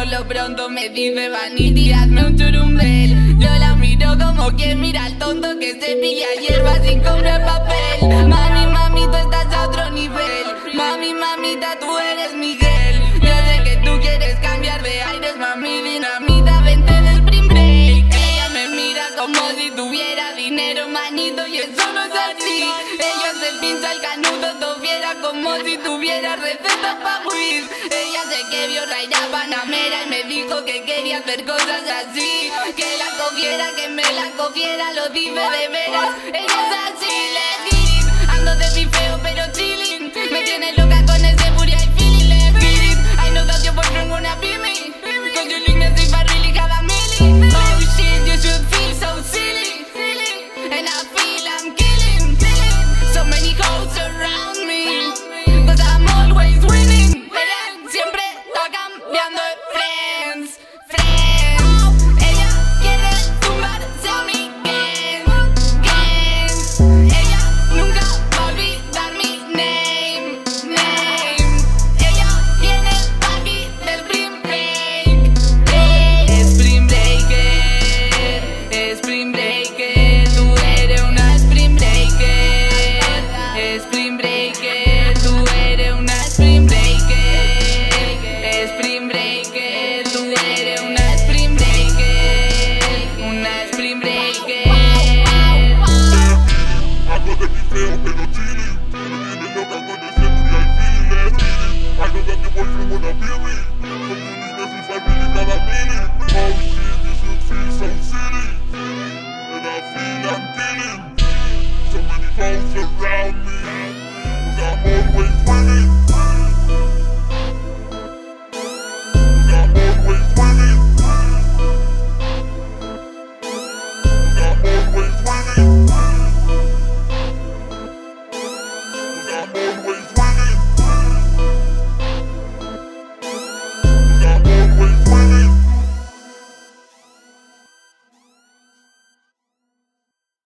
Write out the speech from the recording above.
por lo pronto me dice Vanity, hazme un churumbel. Yo la miro como quien mira al tonto que se pilla hierba sin comprar papel. Mami, mami, tú estás a otro nivel. Mami, mamita, tú eres Miguel. Yo sé que tú quieres cambiar de aires, mami, dinamita, vente de Spring Break. Ella me mira como si tuviera dinero, manito, y eso no es así. Ella se pincha el canuto, tofiera como si tuviera recetas pa' huir. Ella se que vio Rehab Panamera y me dijo que quería hacer cosas así. Que la cogiera, que me la cogiera, lo dice de veras. Ella es así, let's get it. Ando de feo pero chilling. Me tiene loca con ese booty, I feel it, let's get it. I know that your boyfriend wanna be me. Cause you leave me as if I really got a milli. Oh shit, you should feel so silly. And I feel I'm killing. So many hoes around me, cause I'm always winning. Ella siempre está cambiando de friends. Ella quiere tumbarse a mi gang. Ella nunca va a olvidar mi name. Ella viene pa' aquí de Spring Break. Spring Breaker, Spring Breaker, tú eres una Spring Breaker. Spring Breaker, tú eres una Spring Breaker. Spring Breaker, tú eres una Spring Breaker. Una Spring Breaker. Algo de mi feo pero chilling. Me tiene loca con ese booty, I feel it, let's get it. I know that your boyfriend wanna be me.